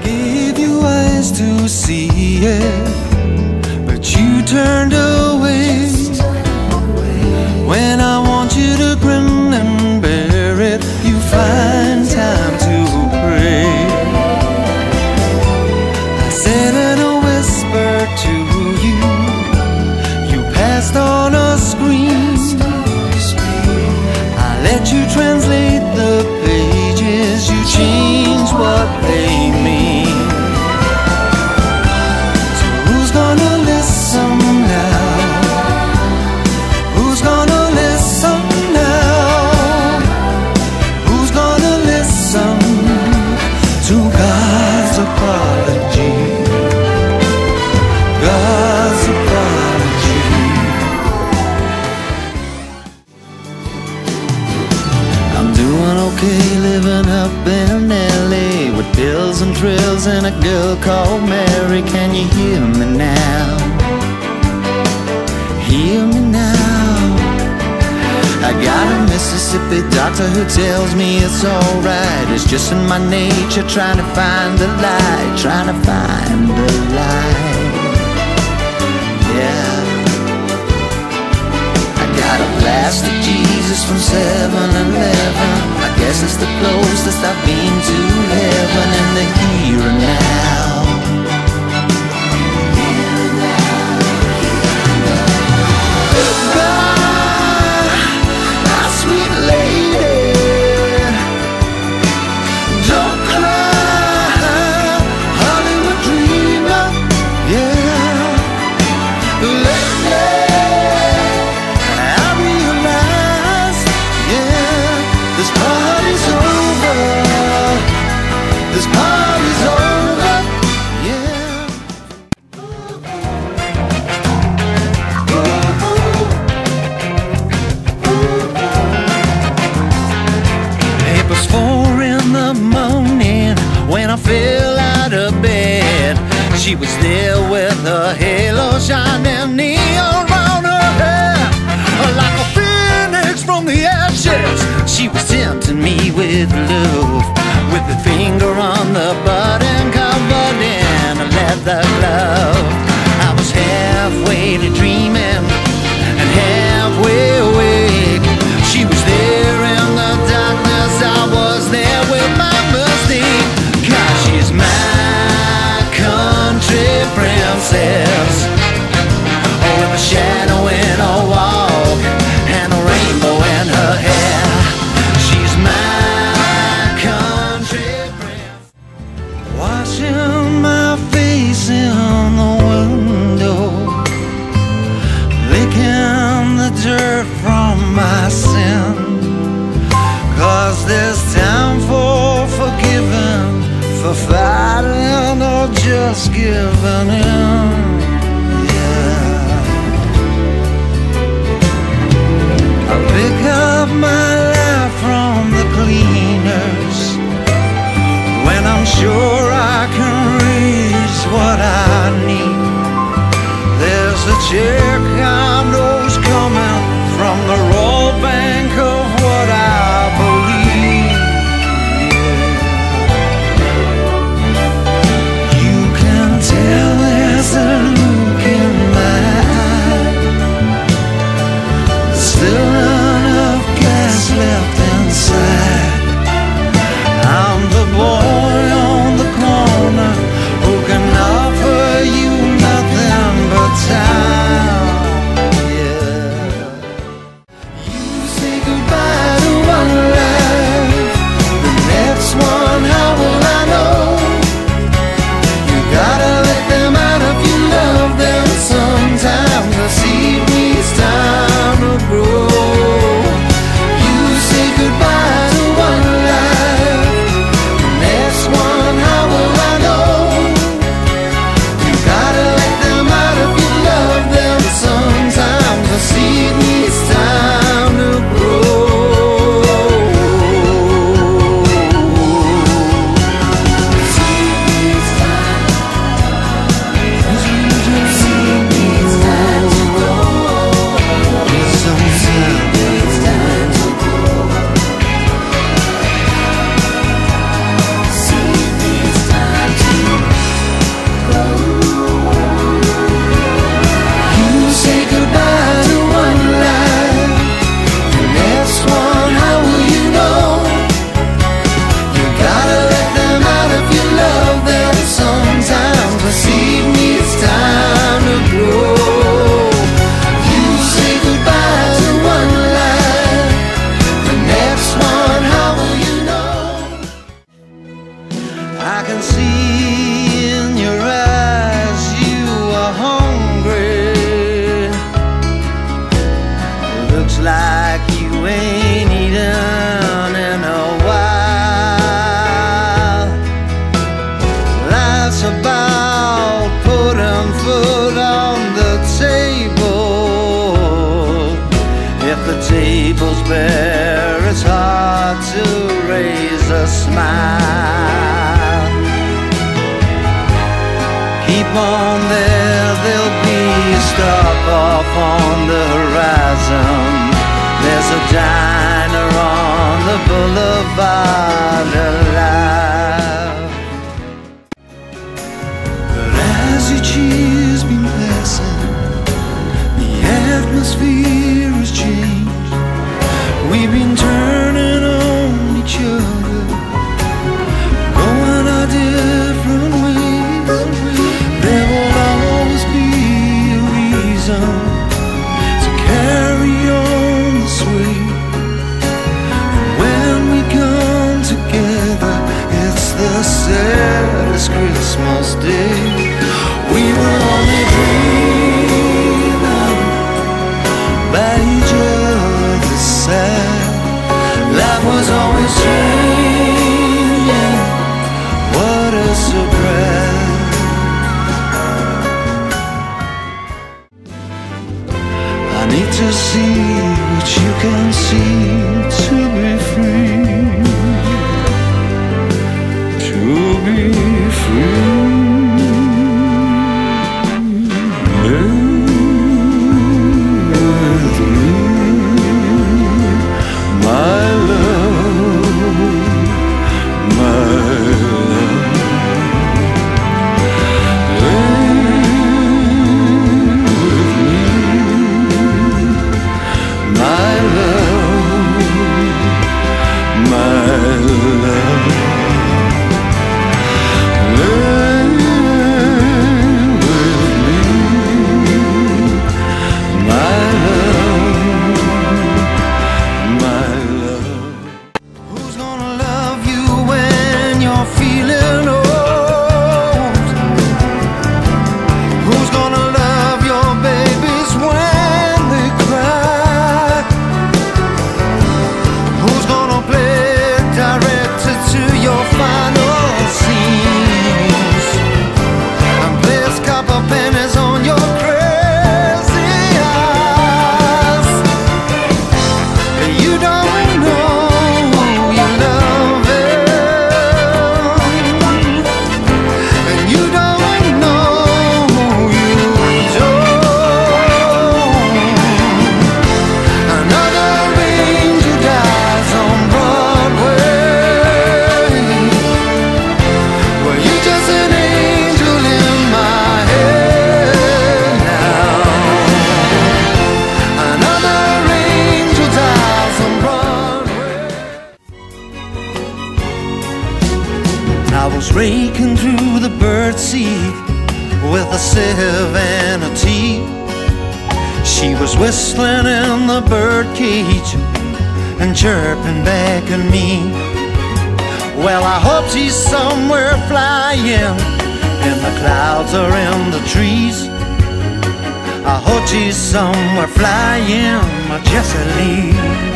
gave you eyes to see it, but you turned away. When I want you to grin and bear it, you find time to pray. I said in a whisper to you, you passed on a screen. I let you translate the pages, you change what they mean. So who's gonna listen now? Who's gonna listen now? Who's gonna listen to God's apology? God's apology. I'm doing okay, living up in LA with pills and thrills and a girl called Mary. Can you hear me now? Hear me now. I got a Mississippi doctor who tells me it's alright. It's just in my nature, trying to find the light, trying to find the light. Yeah. I got a plastic Jesus from 7-Eleven. I guess it's the closest I've been to heaven in the here and now. When I fell out of bed, she was there with her halo shining neon around her head. Like a phoenix from the ashes, she was tempting me with love, with a finger on the button covered in a leather glove. I was halfway to dreaming and halfway awake. She was there in the darkness, I was there with my mistake. She's my country princess, oh, with a shadow in her walk and a rainbow in her hair. She's my country princess. Washing my face in the window, licking the dirt from my sin. 'Cause there's time for forgiving, for fighting or just giving in. Yeah. I pick up my life from the cleaners when I'm sure I can reach what I need. There's a check I know's coming from the raw bank of what I believe. Tell there's a look in my eye, still enough gas I can see in your eyes you are hungry. Looks like you ain't eaten in a while. Life's about putting food on the table. If the table's bare, it's hard to raise a smile. Keep on there, there'll be a stop off on the horizon. There's a diner on the boulevard alive. But as each year's been passing, the atmosphere has changed. We've been turning on each other, going our different ways. There will always be a reason to carry on this way. And when we come together, it's the saddest Christmas day. We were only dreaming by each other's side. Life was always changing. What a surprise. I need to see what you can see to be free. To be free. I was raking through the birdseed with a sieve and a tea. She was whistling in the birdcage and chirping back at me. Well, I hope she's somewhere flying in the clouds or in the trees. I hope she's somewhere flying, my Jessie Lee.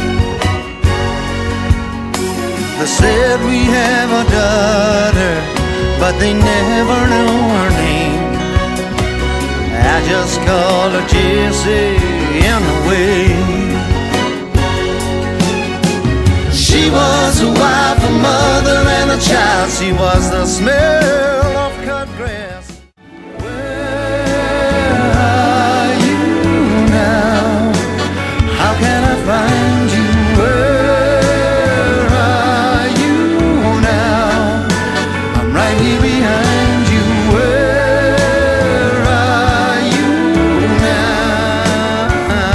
They said we have a daughter, but they never know her name. I just call her Jessie anyway. She was a wife, a mother, and a child. She was the smell of cut grass. Where are you now? How can I find you? Where are you now? I'm right here behind you. Where are you now?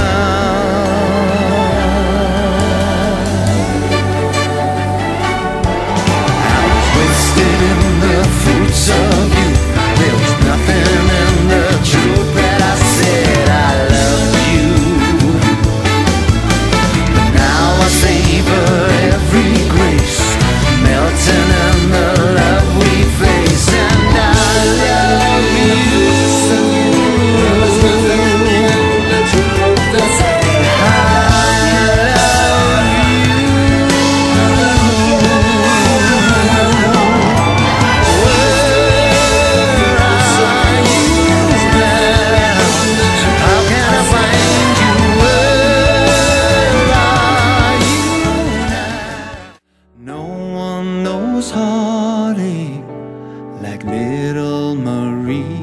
I was wasted in the fruits of you. There was nothing in the truth that I said. I love you, but now I savor every grace, melting in the love we like little Marie,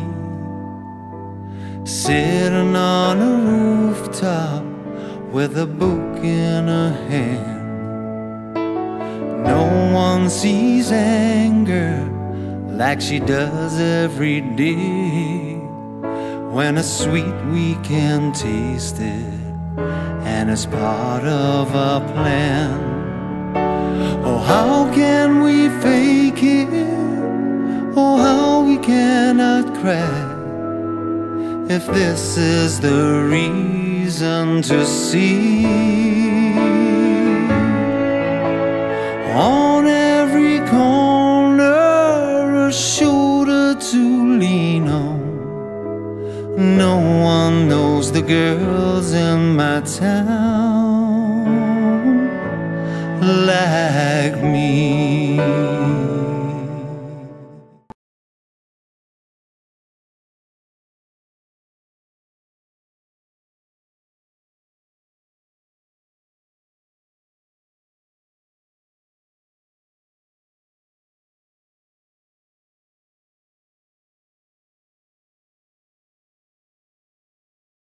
sitting on a rooftop with a book in her hand. No one sees anger like she does every day, when it's sweet we can taste it, and it's part of our plan. Oh, how can we fake it? Oh, how we cannot cry, if this is the reason to see. On every corner, a shoulder to lean on. No one knows the girls in my town.